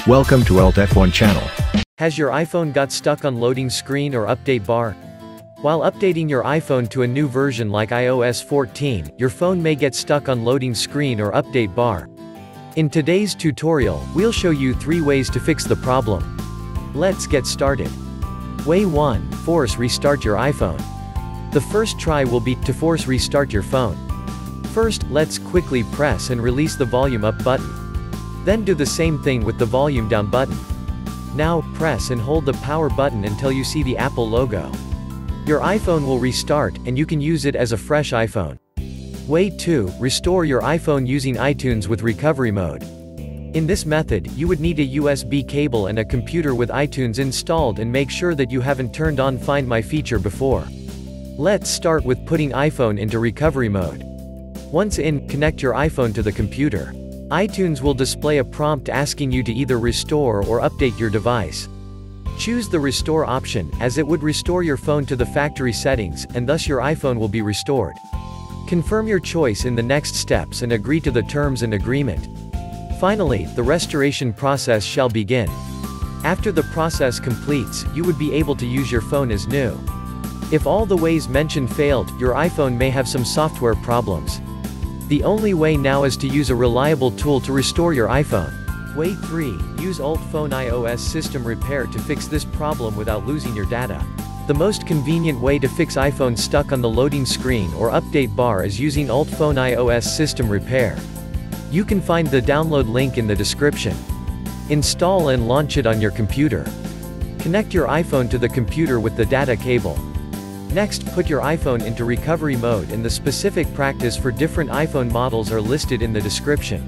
Welcome to AltFone channel. Has your iPhone got stuck on loading screen or update bar? While updating your iPhone to a new version like iOS 14, your phone may get stuck on loading screen or update bar. In today's tutorial, we'll show you 3 ways to fix the problem. Let's get started. Way 1. Force restart your iPhone. The first try will be to force restart your phone. First, let's quickly press and release the volume up button. Then do the same thing with the volume down button. Now, press and hold the power button until you see the Apple logo. Your iPhone will restart, and you can use it as a fresh iPhone. Way 2. Restore your iPhone using iTunes with recovery mode. In this method, you would need a USB cable and a computer with iTunes installed, and make sure that you haven't turned on Find My feature before. Let's start with putting iPhone into recovery mode. Once in, connect your iPhone to the computer. iTunes will display a prompt asking you to either restore or update your device. Choose the restore option, as it would restore your phone to the factory settings, and thus your iPhone will be restored. Confirm your choice in the next steps and agree to the terms and agreement. Finally, the restoration process shall begin. After the process completes, you would be able to use your phone as new. If all the ways mentioned failed, your iPhone may have some software problems. The only way now is to use a reliable tool to restore your iPhone. Way 3. Use AltFone iOS system repair to fix this problem without losing your data. The most convenient way to fix iPhone stuck on the loading screen or update bar is using AltFone iOS system repair. You can find the download link in the description. Install and launch it on your computer. Connect your iPhone to the computer with the data cable. Next, put your iPhone into recovery mode, and the specific practice for different iPhone models are listed in the description.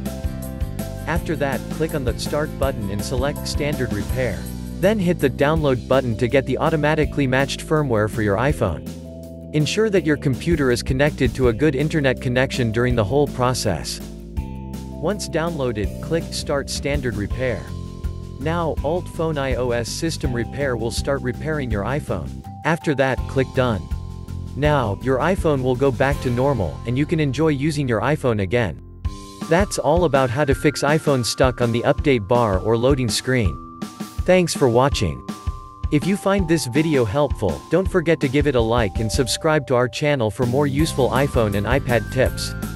After that, click on the Start button and select Standard Repair. Then hit the Download button to get the automatically matched firmware for your iPhone. Ensure that your computer is connected to a good internet connection during the whole process. Once downloaded, click Start Standard Repair. Now, AltFone iOS system repair will start repairing your iPhone. After that, click Done. Now, your iPhone will go back to normal, and you can enjoy using your iPhone again. That's all about how to fix iPhone stuck on the update bar or loading screen. Thanks for watching. If you find this video helpful, don't forget to give it a like and subscribe to our channel for more useful iPhone and iPad tips.